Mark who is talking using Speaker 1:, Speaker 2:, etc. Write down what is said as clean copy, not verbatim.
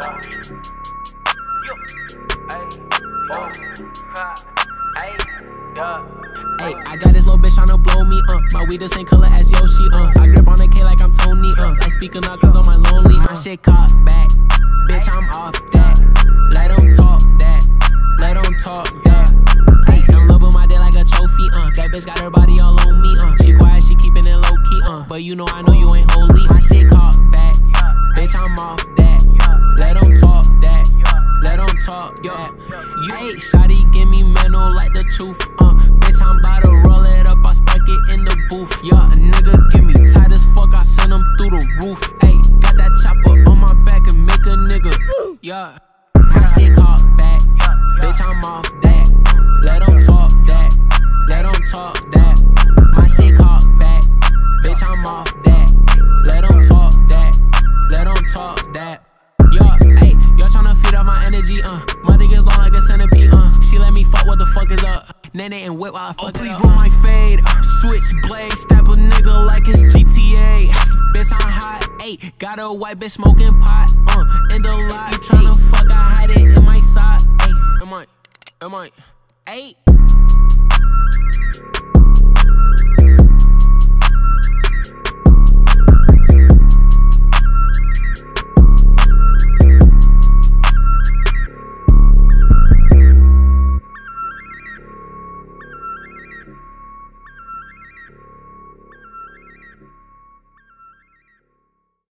Speaker 1: Hey, I got this little bitch tryna blow me, my weed the same color as Yoshi, I grip on the K like I'm Tony, like speaker knockers on my lonely, my shit cock back, bitch I'm off that, let them talk that, let them talk that, hey, in love with my day like a trophy, that bitch got her body all on me, she quiet, she keeping it low key, but you know I know you ain't holy, my shit cock back, bitch I'm off that, let them talk that, let them talk that, hey, shawty give me mental like the truth, bitch I'm about to roll it up, I spark it in the booth, yeah, a nigga give me tight as fuck, I send him through the roof, ayy, got that chopper on my back and make a nigga, yeah, my shit caught back, bitch I'm off that, let them talk that, let them talk that, my shit caught back, bitch I'm off that, let them talk that, let them talk that, yeah, ayy, y'all tryna feed off my energy, my dick is long like a centipede, she let me fuck, what the fuck is up? Nene and whip while I fuck it up. Please run my fade, switch blade, stab a nigga like it's GTA. Bitch I'm hot, ayy, got a white bitch smoking pot, in the lot. You tryna fuck, I hide it in my sock, ayy. Am I, ayy.